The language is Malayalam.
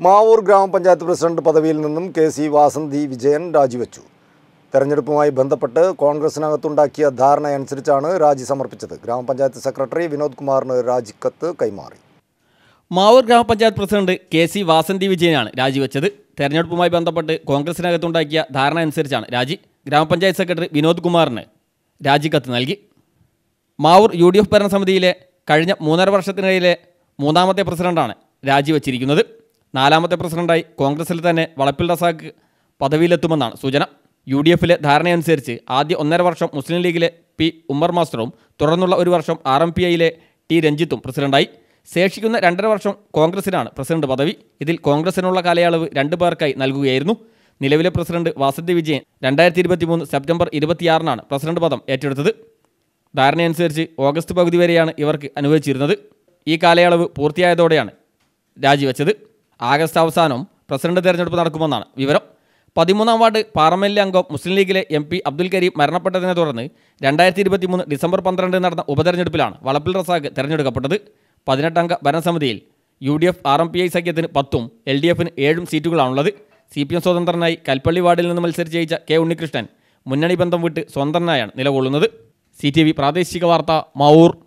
മാവൂർ ഗ്രാമപഞ്ചായത്ത് പ്രസിഡന്റ് പദവിയിൽ നിന്നും കെ.സി. വാസന്തി വിജയൻ രാജിവെച്ചു. തെരഞ്ഞെടുപ്പുമായി ബന്ധപ്പെട്ട് കോൺഗ്രസിനകത്തുണ്ടാക്കിയ ധാരണയനുസരിച്ചാണ് രാജി സമർപ്പിച്ചത്. ഗ്രാമപഞ്ചായത്ത് സെക്രട്ടറി വിനോദ് കുമാറിന് രാജിക്കത്ത് കൈമാറി. മാവൂർ ഗ്രാമപഞ്ചായത്ത് പ്രസിഡന്റ് കെ.സി. വാസന്തി വിജയനാണ് രാജിവെച്ചത്. തെരഞ്ഞെടുപ്പുമായി ബന്ധപ്പെട്ട് കോൺഗ്രസിനകത്തുണ്ടാക്കിയ ധാരണ അനുസരിച്ചാണ് രാജി. ഗ്രാമപഞ്ചായത്ത് സെക്രട്ടറി വിനോദ് കുമാറിന് രാജിക്കത്ത് നൽകി. മാവൂർ UDF ഭരണസമിതിയിലെ കഴിഞ്ഞ 3.5 വർഷത്തിനിടയിലെ 3ാമത്തെ പ്രസിഡന്റാണ് രാജിവെച്ചിരിക്കുന്നത്. 4ാമത്തെ പ്രസിഡന്റായി കോൺഗ്രസിൽ തന്നെ വളപ്പിൽ റസാഖ് പദവിയിലെത്തുമെന്നാണ് സൂചന. UDFിലെ ധാരണയനുസരിച്ച് ആദ്യ 1.5 വർഷം മുസ്ലിം ലീഗിലെ P. ഉമ്മർ മാസ്റ്ററും തുടർന്നുള്ള 1 വർഷം RMPIയിലെ T. രഞ്ജിത്തും പ്രസിഡന്റായി. ശേഷിക്കുന്ന 2.5 വർഷം കോൺഗ്രസിനാണ് പ്രസിഡന്റ് പദവി. ഇതിൽ കോൺഗ്രസിനുള്ള കാലയളവ് 2 പേർക്കായി നൽകുകയായിരുന്നു. നിലവിലെ പ്രസിഡന്റ് വാസന്തി വിജയൻ 2023 സെപ്റ്റംബർ 26-നാണ് പ്രസിഡന്റ് പദം ഏറ്റെടുത്തത്. ധാരണയനുസരിച്ച് ഓഗസ്റ്റ് പകുതി വരെയാണ് ഇവർക്ക് അനുവദിച്ചിരുന്നത്. ഈ കാലയളവ് പൂർത്തിയായതോടെയാണ് രാജിവെച്ചത്. ആഗസ്റ്റ് അവസാനം പ്രസിഡന്റ് തെരഞ്ഞെടുപ്പ് നടക്കുമെന്നാണ് വിവരം. 13ാം വാർഡ് പാർലമെന്റ് അംഗം മുസ്ലിം ലീഗിലെ MP അബ്ദുൽ കരീം മരണപ്പെട്ടതിനെ തുടർന്ന് 2023 ഡിസംബർ 12 നടന്ന ഉപതെരഞ്ഞെടുപ്പിലാണ് വളപ്പിൽ റസാഖ് തെരഞ്ഞെടുക്കപ്പെട്ടത്. 18-അംഗ ഭരണസമിതിയിൽ UDF RMPI സഖ്യത്തിന് 10ഉം LDFന് 7ഉം സീറ്റുകളാണുള്ളത്. CPM സ്വതന്ത്രനായി കൽപ്പള്ളി വാർഡിൽ നിന്ന് മത്സരിച്ച് ജയിച്ച K. ഉണ്ണികൃഷ്ണൻ മുന്നണി ബന്ധം വിട്ട് സ്വതന്ത്രനായാണ് നിലകൊള്ളുന്നത്. CTV പ്രാദേശിക വാർത്ത, മാവൂർ.